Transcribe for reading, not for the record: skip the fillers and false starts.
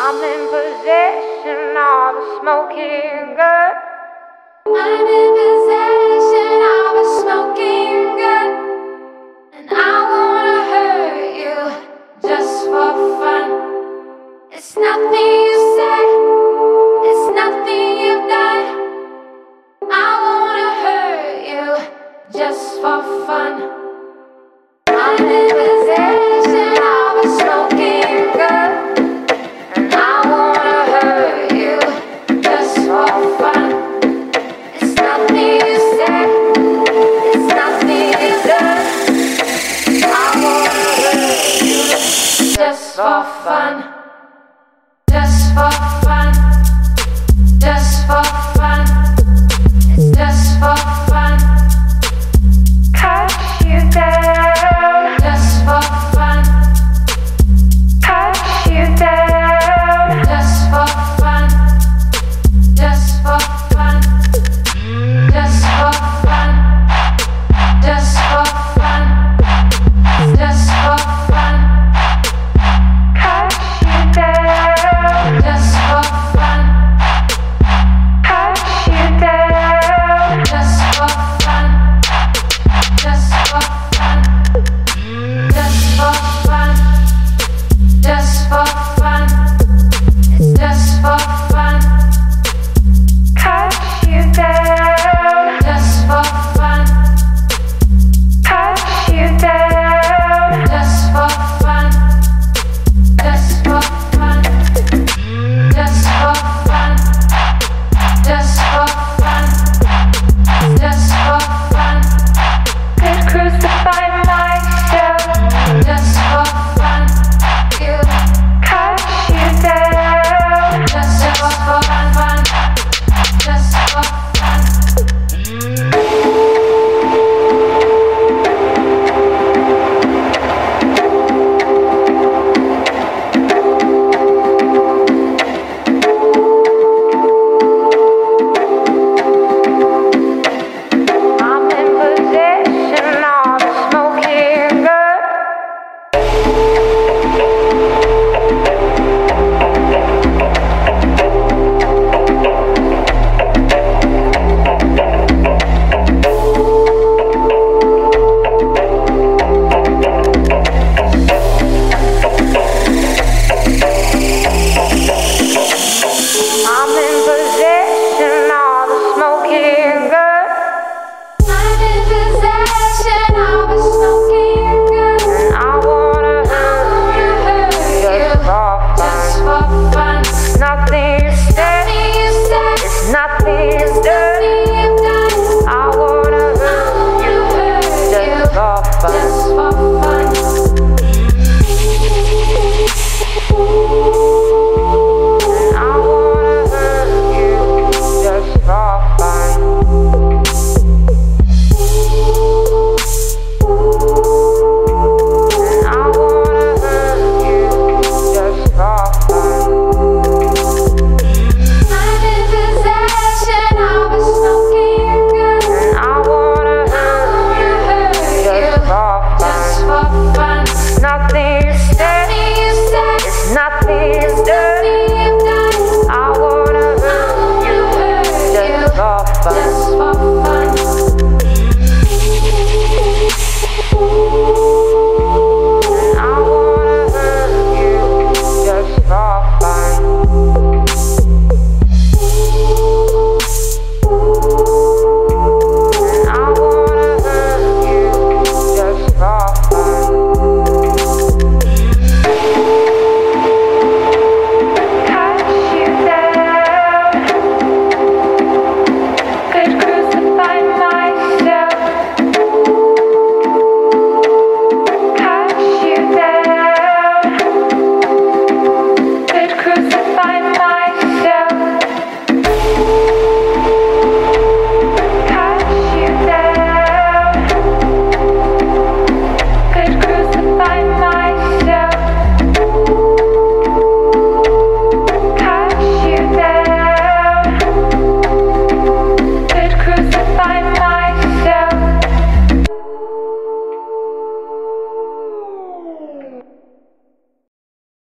I'm in possession of a smoking gun. I'm in possession of a smoking gun, and I wanna hurt you just for fun. It's nothing you said, it's nothing you've done. I wanna hurt you just for fun. I'm in possession of a smoking gun, and I wanna hurt you just for fun. It's nothing you said, it's nothing you've done. I wanna hurt you just for fun. Just for fun. Just for fun. It's just for fun. Cut you down. Just for fun. Cut you down. Just for fun. Just for fun. Just for fun. Just for fun. Just for fun. Cut you down. Just for fun. Cut you down. Just for fun. Just for fun. Just for fun. Just for fun. It's just for fun. Cut you down. Just for fun. Cut you down. Just for fun. Just for fun. Just for fun. Just for fun. Just for fun. Could crucify myself. Just for fun. You Cut you down. just for fun. Just for fun. I'm in possession of a smoking gun. I'm in possession of a smoking gun. I'm in possession of a smoking gun. And I wanna hurt you just for fun. Nothing you said, it's nothing you done. I wanna hurt you just for fun.